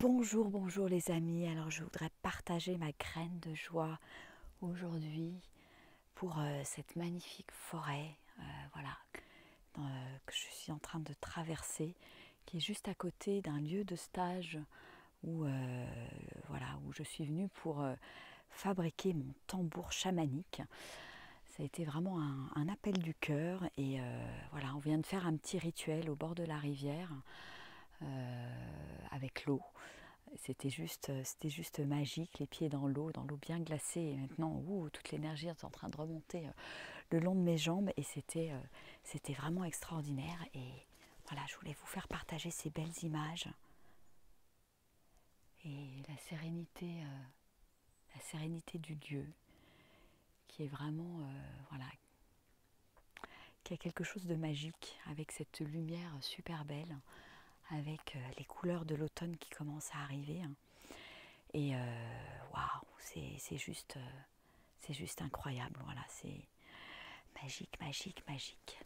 Bonjour, bonjour les amis. Alors je voudrais partager ma graine de joie aujourd'hui pour cette magnifique forêt voilà, que je suis en train de traverser, qui est juste à côté d'un lieu de stage où, voilà, où je suis venue pour fabriquer mon tambour chamanique. Ça a été vraiment un appel du cœur et voilà, on vient de faire un petit rituel au bord de la rivière avec l'eau. C'était juste magique, les pieds dans l'eau bien glacée. Et maintenant, toute l'énergie est en train de remonter le long de mes jambes. Et c'était vraiment extraordinaire. Et voilà, je voulais vous faire partager ces belles images. Et la sérénité du lieu, qui est vraiment, voilà, qui a quelque chose de magique, avec cette lumière super belle, avec les couleurs de l'automne qui commencent à arriver. Et waouh, c'est juste incroyable. Voilà, c'est magique, magique, magique.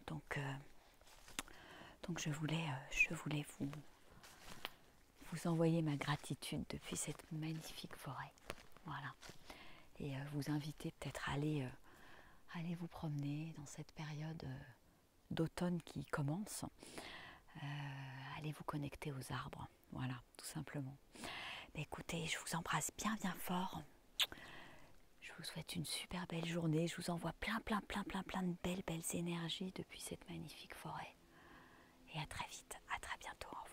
Donc je voulais vous envoyer ma gratitude depuis cette magnifique forêt. Voilà. Et vous inviter peut-être à aller vous promener dans cette période d'automne qui commence. Allez vous connecter aux arbres. Voilà, tout simplement. Mais écoutez, je vous embrasse bien bien fort. Je vous souhaite une super belle journée. Je vous envoie plein de belles énergies depuis cette magnifique forêt. Et à très vite, à très bientôt. Au revoir.